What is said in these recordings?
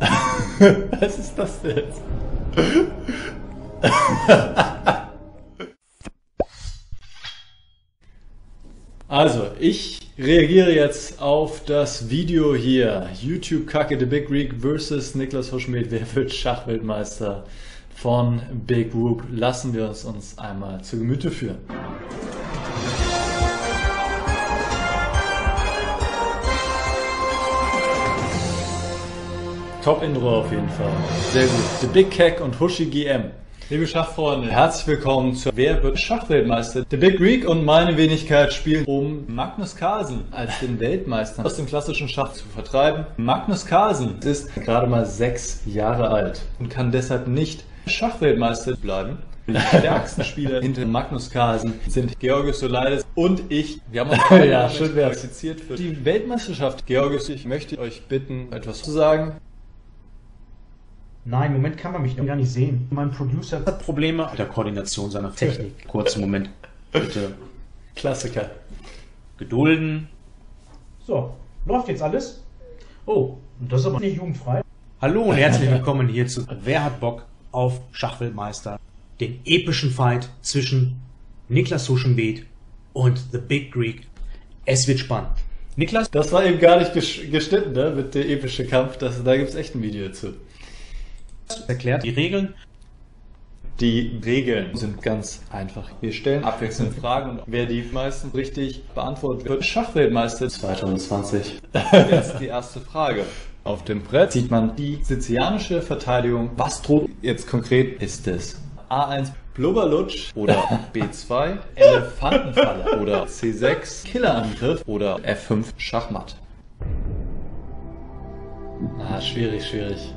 Was ist das jetzt? Also, ich reagiere jetzt auf das Video hier. YouTube Kacke The Big Greek vs. Niklas Huschmidt. Wer wird Schachweltmeister von Big Whoop? Lassen wir uns einmal zu Gemüte führen. Top-Intro auf jeden Fall. Sehr gut. The Big Keck und Huschi GM. Liebe Schachfreunde, herzlich willkommen zu Wer wird Schachweltmeister? The Big Greek und meine Wenigkeit spielen, um Magnus Carlsen als den Weltmeister aus dem klassischen Schach zu vertreiben. Magnus Carlsen ist gerade mal 6 Jahre alt und kann deshalb nicht Schachweltmeister bleiben. Die stärksten Spieler hinter Magnus Carlsen sind Georgios Solaides und ich. Wir haben uns ja, schön qualifiziert für die Weltmeisterschaft. Georgios, ich möchte euch bitten, etwas zu sagen. Nein, im Moment kann man mich noch gar nicht sehen. Mein Producer hat Probleme mit der Koordination seiner Technik. Kurzen Moment, bitte. Klassiker. Gedulden. So, läuft jetzt alles? Oh, das ist aber nicht jugendfrei. Hallo und herzlich willkommen hier zu Wer hat Bock auf Schachweltmeister? Den epischen Fight zwischen Niklas Huschenbeet und The Big Greek. Es wird spannend. Niklas? Das war eben gar nicht geschnitten, ne? Mit der epische Kampf. Da gibt es echt ein Video dazu. Erklärt die Regeln. Die Regeln sind ganz einfach. Wir stellen abwechselnd Fragen und wer die meisten richtig beantwortet, wird Schachweltmeister 2020. Jetzt die erste Frage. Auf dem Brett sieht man die sizilianische Verteidigung. Was droht jetzt konkret? Ist es A1 Blubberlutsch oder B2 Elefantenfalle oder C6 Killerangriff oder F5 Schachmatt? Schwierig.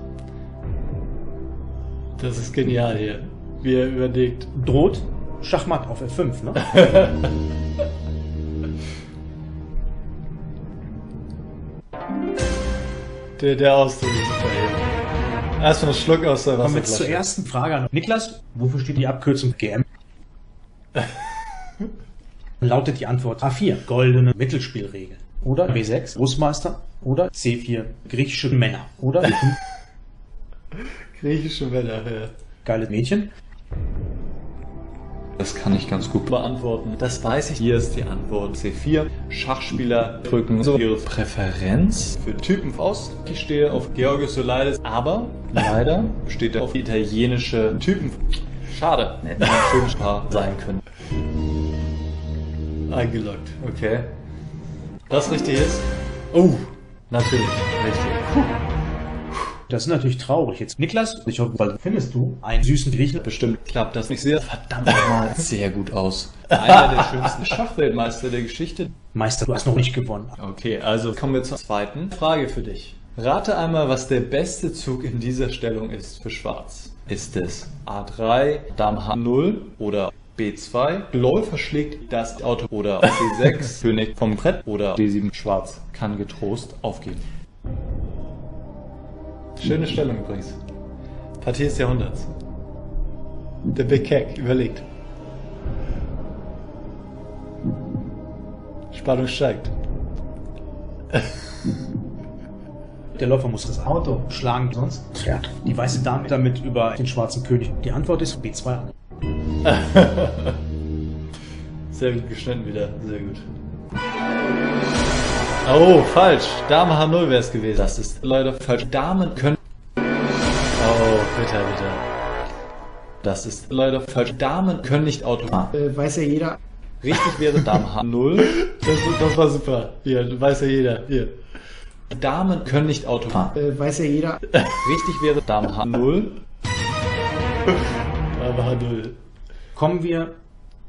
Das ist genial hier. Wie er überlegt. Droht Schachmatt auf F5, ne? der Ausdruck ist super eben. Erstmal einen Schluck aus der Wasserflasche. Kommen wir zur ersten Frage an. Niklas, wofür steht die Abkürzung GM? Lautet die Antwort A4, goldene Mittelspielregel. Oder B6, Großmeister. Oder C4, griechische Männer. Oder B5, griechische Männer, ja. Geile Mädchen. Das kann ich ganz gut beantworten. Das weiß ich. Hier ist die Antwort C4. Schachspieler drücken so ihre Präferenz für Typen aus. Ich stehe auf Georgios Solaides, aber leider steht er auf italienische Typen. Schade. Hätte ein schönes Paar sein können. Eingeloggt, okay. Das richtig ist? Oh, natürlich, richtig. Das ist natürlich traurig jetzt. Niklas, ich hoffe, bald findest du einen süßen Griechen. Bestimmt klappt das nicht sehr. Verdammt mal sehr gut aus. Einer der schönsten Schachweltmeister der Geschichte. Meister, du hast noch nicht gewonnen. Okay, also kommen wir zur zweiten Frage für dich. Rate einmal, was der beste Zug in dieser Stellung ist für Schwarz. Ist es A3, Dame H0 oder B2? Läufer schlägt das Auto oder C6, König vom Brett oder D7 Schwarz kann getrost aufgeben. Schöne Stellung übrigens. Partie des Jahrhunderts. Der Big Keck überlegt. Spannung steigt. Der Läufer muss das Auto schlagen, sonst fährt die weiße Dame damit über den schwarzen König. Die Antwort ist B2 an. Sehr gut geschnitten wieder, sehr gut. Oh, falsch. Dame H0 wäre es gewesen. Das ist leider falsch. Damen können... Oh, bitte. Das ist leider falsch. Damen können nicht Auto fahren. Weiß ja jeder. Richtig wäre Dame H0. Das war super. Hier, weiß ja jeder. Hier. Damen können nicht Auto fahren. Weiß ja jeder. Richtig wäre Dame H0. Dame H0. Kommen wir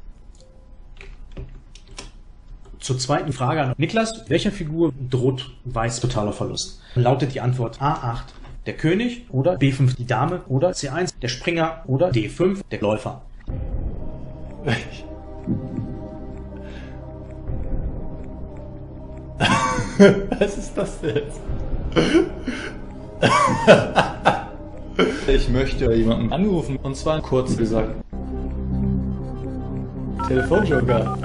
zur zweiten Frage an Niklas. Welcher Figur droht Weiß totaler Verlust? Lautet die Antwort A8 der König oder B5 die Dame oder C1 der Springer oder D5 der Läufer? Was ist das jetzt? Ich möchte jemanden anrufen und zwar kurz gesagt. Telefonjoker.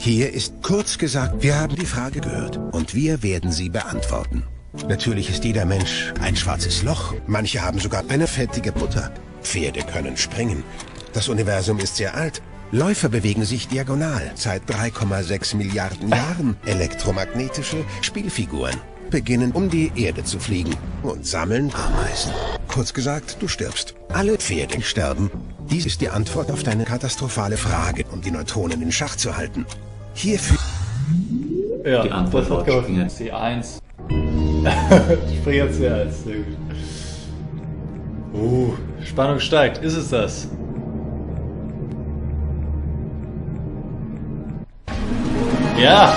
Hier ist kurz gesagt, wir haben die Frage gehört und wir werden sie beantworten. Natürlich ist jeder Mensch ein schwarzes Loch. Manche haben sogar eine fettige Butter. Pferde können springen. Das Universum ist sehr alt. Läufer bewegen sich diagonal seit 3,6 Milliarden Jahren. Elektromagnetische Spielfiguren beginnen um die Erde zu fliegen und sammeln Ameisen. Kurz gesagt, du stirbst. Alle Pferde sterben. Dies ist die Antwort auf deine katastrophale Frage, um die Neutronen in Schach zu halten. Hierfür... Ja, Die Antwort das hat lautet geholfen. C1. Springer C1, sehr gut. Spannung steigt. Ist es das? Ja!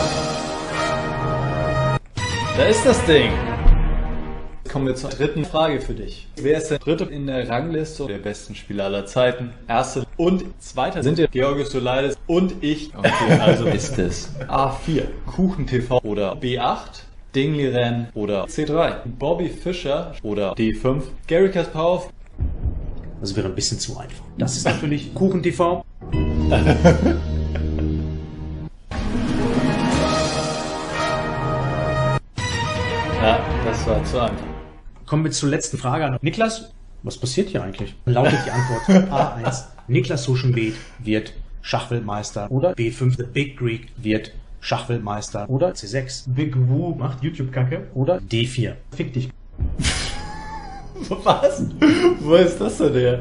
Da ist das Ding! Kommen wir zur dritten Frage für dich. Wer ist der dritte in der Rangliste der besten Spieler aller Zeiten? Erster und zweiter sind der Georgios Solaides und ich. Okay, also ist es A4, KuchenTV oder B8, Dingliren oder C3, Bobby Fischer oder D5, Garry Kasparov. Das wäre ein bisschen zu einfach. Das ist natürlich KuchenTV. Ja, das war zu einfach. Kommen wir zur letzten Frage an Niklas. Was passiert hier eigentlich? Lautet die Antwort A1. Niklas Huschenbeet wird Schachweltmeister oder B5. The Big Greek wird Schachweltmeister oder C6. Big Woo macht YouTube-Kacke. Oder D4. Fick dich. Was? Wo ist das denn her?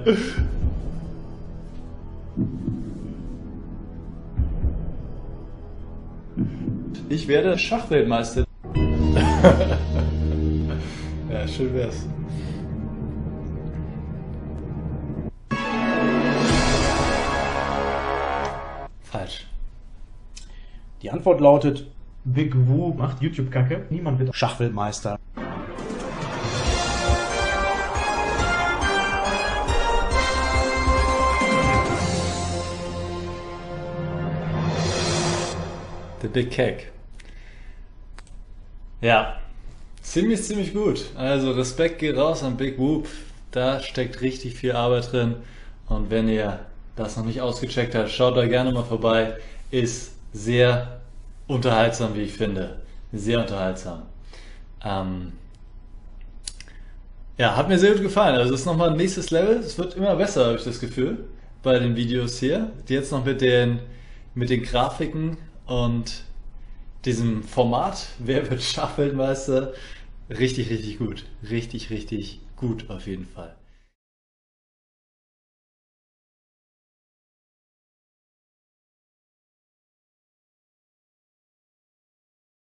Ich werde Schachweltmeister. Ja, schön wär's. Falsch. Die Antwort lautet Big Woo macht YouTube-Kacke. Niemand wird Schachweltmeister. The Big Cake. Ja, ziemlich gut. Also Respekt geht raus an Big Whoop. Da steckt richtig viel Arbeit drin. Und wenn ihr das noch nicht ausgecheckt habt, schaut da gerne mal vorbei. Ist sehr unterhaltsam, wie ich finde. Sehr unterhaltsam. Ja, hat mir sehr gut gefallen. Also es ist nochmal ein nächstes Level. Es wird immer besser, habe ich das Gefühl, bei den Videos hier. Jetzt noch mit den Grafiken und diesem Format, wer wird Schachweltmeister, richtig gut. Richtig gut auf jeden Fall.